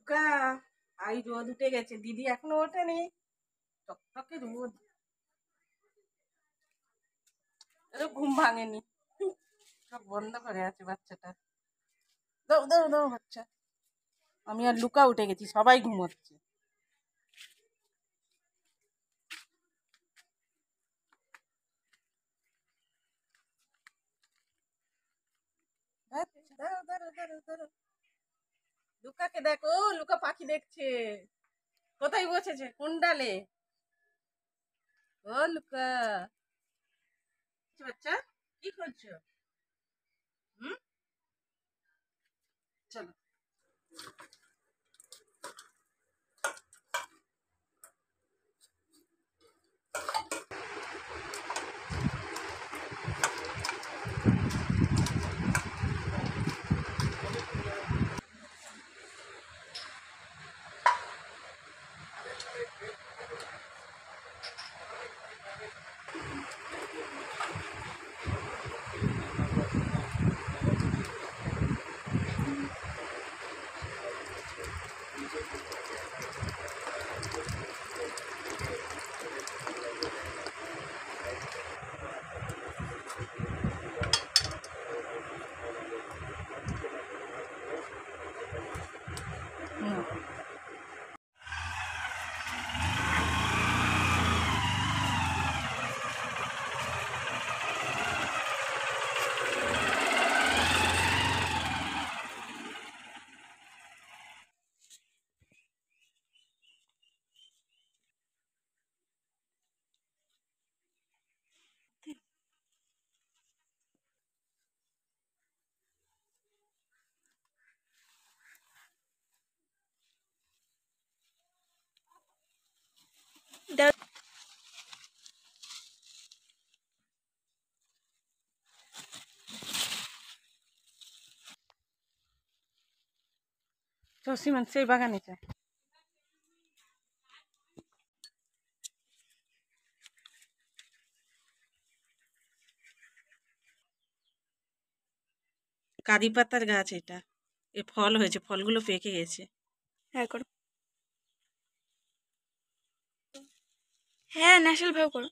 Luka I রোদ উঠে গেছে, দিদি এখনো ওঠেনি। টকটকে রোদ, ঘুম ভাঙেনি, সব বন্ধ করে আছে বাচ্চাটা। দাও দাও দাও বাচ্চা। আমি আর লুকা উঠে গেছি, সবাই ঘুমোচ্ছে। দাও দাও দাও দাও। লুকাকে দেখো, লুকা পাখি দেখছে। কোথায় বসেছে, কোন ডালে? ও লুকা, বাচ্চা কি করছো? হুম, চলো। সীমান সেই বাগানে চায়। কারি পাতার গাছ এটা, এ ফল হয়েছে, ফলগুলো পেকে গেছে। হ্যাঁ করো, হ্যাঁ ন্যাশনাল ভাবে করো।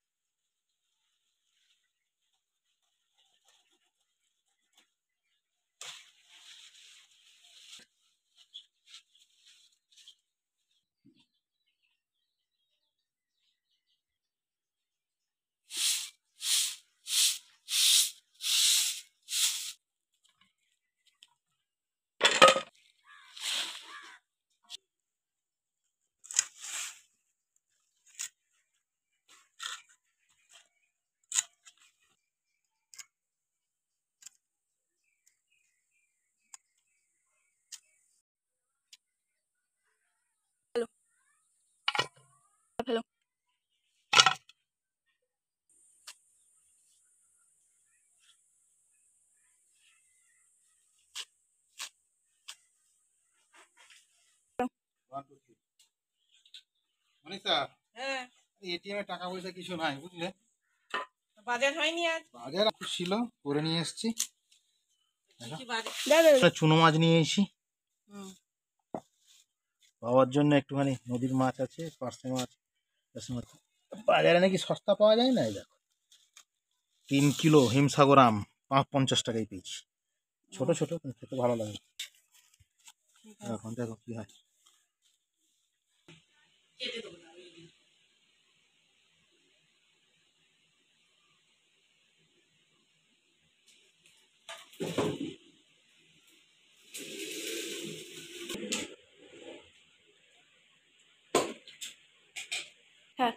হ্যালো, মনীষা, হ্যাঁ, এটিএম এ টাকা পয়সা কিছু নাই বুঝলে। বাজার হয়নি আজ। বাজার ছিল, করে নিয়ে এসেছি। দাদা চুনো মাছ নিয়ে এসেছি হুম, বাবার জন্য। একটুখানি নদীর মাছ আছে, পার্শে মাছ, বাজারে নাকি সস্তা পাওয়া যায় না। এই দেখো 3 কিলো হিমসাগর আম 50 টাকায় পেয়েছি। ছোট ছোট, কিন্তু খেতে ভালো লাগে। এখন দেখো কি হয়। হ্যাঁ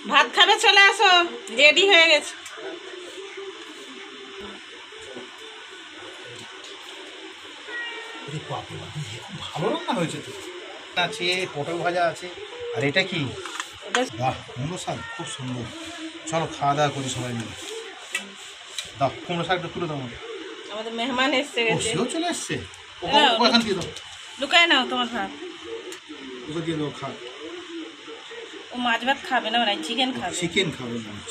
ভাত খাবে চলে আসো, রেডি হয়ে গেছে। ভালো রান্না হয়েছে তো, আছে পটল ভাজা আছে। আর এটা কি? বাহ, কুমড়ো শাক খুব সুন্দর। চলো খাওয়া দাওয়া করি সবাই মিলে। দাও কুমড়ো শাকটা তুলে দাও আমাকে। আমাদের মেহমান এসে ও গেছে। সেও চলে এসছে। দাও, এখান দিয়ে দাও, লুকায় নাও তোমার ভাত। ওকে দিয়ে দাও, খা। ও মাছ ভাত খাবে না, মানে চিকেন খাবে। চিকেন খাবে মাছ।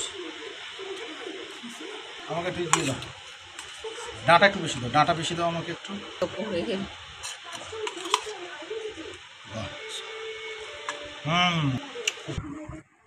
আমাকে একটু দিয়ে দাও, ডাঁটা একটু বেশি দাও, ডাঁটা বেশি দাও আমাকে একটু। বাহ।